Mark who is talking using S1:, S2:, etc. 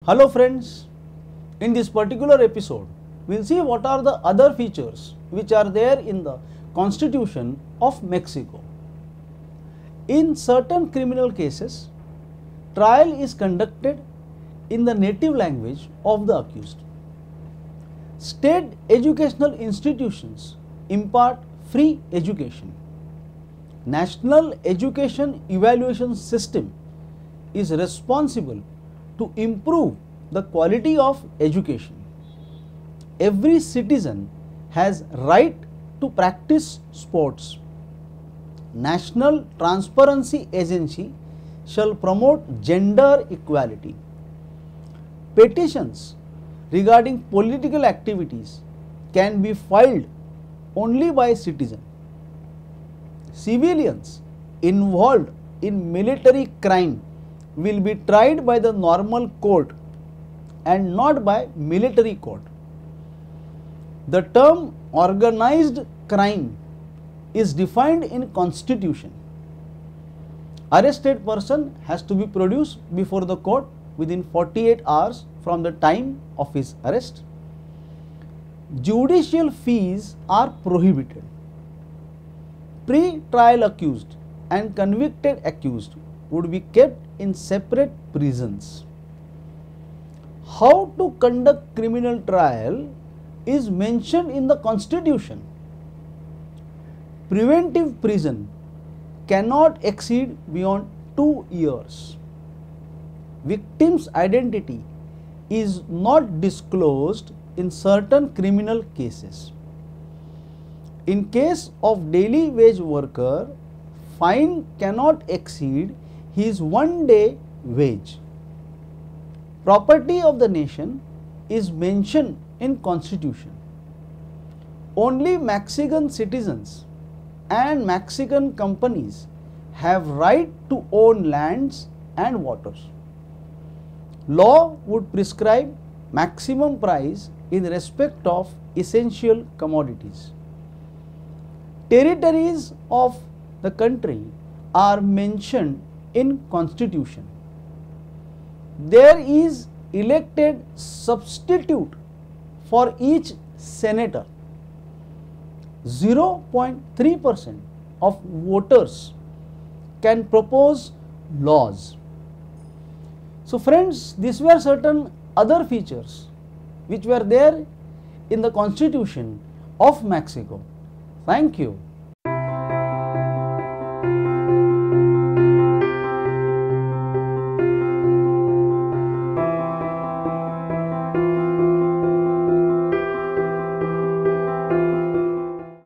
S1: Hello friends, in this particular episode, we will see what are the other features which are there in the Constitution of Mexico. In certain criminal cases, trial is conducted in the native language of the accused. State educational institutions impart free education. National Education Evaluation System is responsible to improve the quality of education. Every citizen has right to practice sports. National Transparency Agency shall promote gender equality. Petitions regarding political activities can be filed only by citizens. Civilians involved in military crime will be tried by the normal court and not by military court. The term organized crime is defined in Constitution. Arrested person has to be produced before the court within 48 hours from the time of his arrest. Judicial fees are prohibited. Pre-trial accused and convicted accused would be kept in separate prisons. How to conduct criminal trial is mentioned in the Constitution. Preventive prison cannot exceed beyond 2 years. Victim's identity is not disclosed in certain criminal cases. In case of daily wage worker, fine cannot exceed his 1 day wage. Property of the nation is mentioned in Constitution. Only Mexican citizens and Mexican companies have right to own lands and waters. Law would prescribe maximum price in respect of essential commodities. Territories of the country are mentioned in Constitution. There is elected substitute for each senator. 0.3% of voters can propose laws. So friends, these were certain other features which were there in the Constitution of Mexico. Thank you.